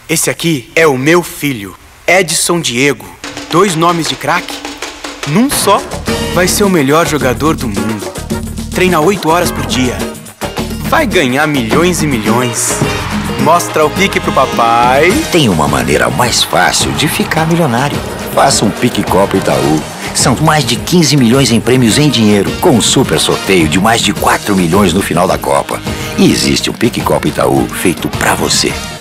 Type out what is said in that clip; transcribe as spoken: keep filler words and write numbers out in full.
Esse aqui é o meu filho, Edson Diego. Dois nomes de craque? Num só, vai ser o melhor jogador do mundo. Treina oito horas por dia. Vai ganhar milhões e milhões. Mostra o Pique pro papai. Tem uma maneira mais fácil de ficar milionário. Faça um Pique Copa Itaú. São mais de quinze milhões em prêmios em dinheiro, com um super sorteio de mais de quatro milhões no final da Copa. E existe um Pique Copa Itaú feito pra você.